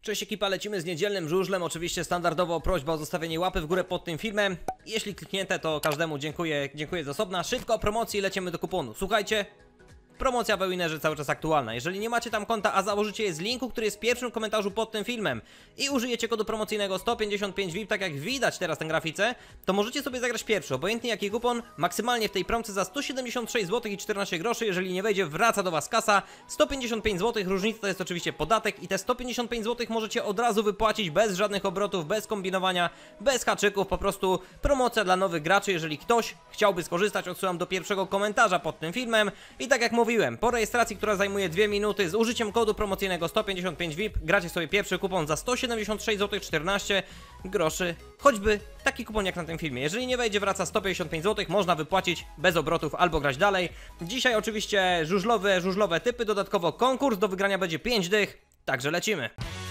Cześć ekipa, lecimy z niedzielnym żużlem. Oczywiście standardowo prośba o zostawienie łapy w górę pod tym filmem. Jeśli kliknięte, to każdemu dziękuję z osobna. Szybko o promocji i lecimy do kuponu. Słuchajcie, promocja w Ewinerze cały czas aktualna. Jeżeli nie macie tam konta, a założycie je z linku, który jest w pierwszym komentarzu pod tym filmem i użyjecie kodu promocyjnego 155 VIP, tak jak widać teraz na grafice, to możecie sobie zagrać pierwszy, obojętnie jaki kupon, maksymalnie w tej promce za 176 zł i 14 groszy. Jeżeli nie wejdzie, wraca do was kasa. 155 zł, różnica to jest oczywiście podatek i te 155 zł możecie od razu wypłacić bez żadnych obrotów, bez kombinowania, bez haczyków, po prostu promocja dla nowych graczy. Jeżeli ktoś chciałby skorzystać, odsyłam do pierwszego komentarza pod tym filmem. I tak jak mówiłem, po rejestracji, która zajmuje 2 minuty, z użyciem kodu promocyjnego 155 VIP gracie sobie pierwszy kupon za 176 zł 14 groszy, choćby taki kupon jak na tym filmie. Jeżeli nie wejdzie, wraca 155 zł, można wypłacić bez obrotów albo grać dalej. Dzisiaj oczywiście żużlowe typy, dodatkowo konkurs, do wygrania będzie 5 dych, także lecimy.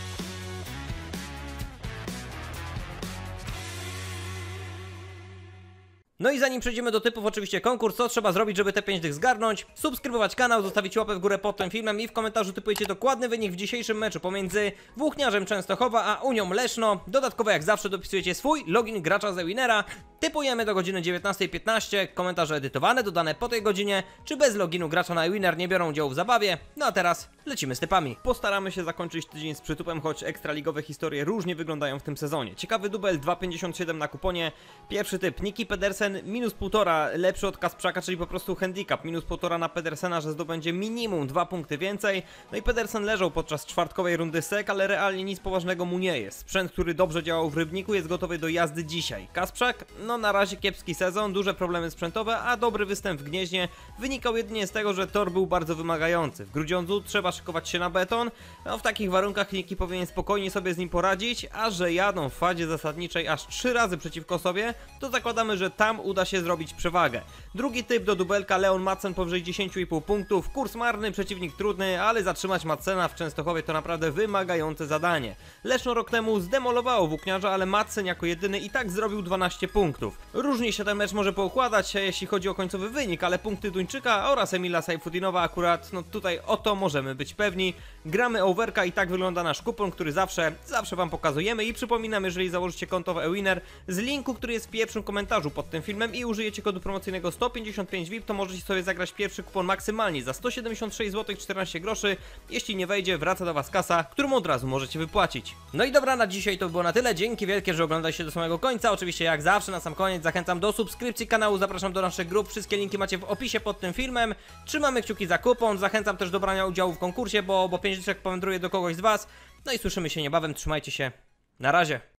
No i zanim przejdziemy do typów, oczywiście konkurs, co trzeba zrobić, żeby te 5 dych zgarnąć? Subskrybować kanał, zostawić łapę w górę pod tym filmem i w komentarzu typujecie dokładny wynik w dzisiejszym meczu pomiędzy Włókniarzem Częstochowa a Unią Leszno. Dodatkowo jak zawsze dopisujecie swój login gracza z Ewinera. Typujemy do godziny 19:15, komentarze edytowane, dodane po tej godzinie, czy bez loginu gracza na Ewiner nie biorą udziału w zabawie. No a teraz lecimy z typami. Postaramy się zakończyć tydzień z przytupem, choć ekstraligowe historie różnie wyglądają w tym sezonie. Ciekawy dubel 2,57 na kuponie. Pierwszy typ Niki Pedersen minus 1,5, lepszy od Kasprzaka, czyli po prostu handicap, minus 1,5 na Pedersena, że zdobędzie minimum 2 punkty więcej. No i Pedersen leżał podczas czwartkowej rundy sek, ale realnie nic poważnego mu nie jest. Sprzęt, który dobrze działał w Rybniku, jest gotowy do jazdy dzisiaj. Kasprzak, no na razie kiepski sezon, duże problemy sprzętowe, a dobry występ w Gnieźnie wynikał jedynie z tego, że tor był bardzo wymagający. W Grudziądzu trzeba szykować się na beton, no w takich warunkach Niki powinien spokojnie sobie z nim poradzić, a że jadą w fazie zasadniczej aż 3 razy przeciwko sobie, to zakładamy, że tam uda się zrobić przewagę. Drugi typ do dubelka Leon Madsen powyżej 10,5 punktów, kurs marny, przeciwnik trudny, ale zatrzymać Madsena w Częstochowie to naprawdę wymagające zadanie. Leszno rok temu zdemolowało Włókniarza, ale Madsen jako jedyny i tak zrobił 12 punktów. Różnie się ten mecz może poukładać, jeśli chodzi o końcowy wynik, ale punkty Duńczyka oraz Emila Sajfudinowa akurat, no tutaj o to możemy być pewni. Gramy overka i tak wygląda nasz kupon, który zawsze wam pokazujemy i przypominam, jeżeli założycie konto w Ewiner z linku, który jest w pierwszym komentarzu pod tym filmem i użyjecie kodu promocyjnego 155 VIP, to możecie sobie zagrać pierwszy kupon maksymalnie za 176 zł 14 groszy. Jeśli nie wejdzie, wraca do was kasa, którą od razu możecie wypłacić. No i dobra, na dzisiaj to było na tyle. Dzięki wielkie, że oglądaliście do samego końca. Oczywiście jak zawsze na sam koniec zachęcam do subskrypcji kanału, zapraszam do naszych grup, wszystkie linki macie w opisie pod tym filmem. Trzymamy kciuki za kupon, zachęcam też do brania udziału w konkursie, bo 5 dych powędruje do kogoś z was. No i słyszymy się niebawem, trzymajcie się, na razie.